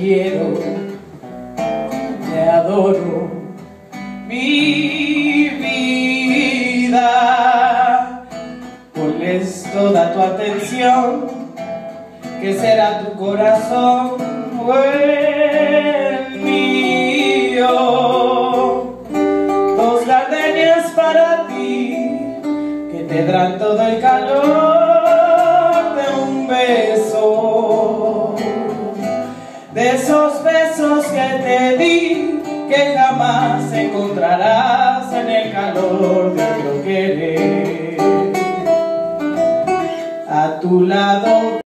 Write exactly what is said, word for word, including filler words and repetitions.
quiero, te adoro, mi vida. Ponles toda tu atención, que será tu corazón o el mío. Dos gardenias para ti, que te darán todo el calor de un beso, de esos besos que te di, que jamás encontrarás en el calor de otro querer. A tu lado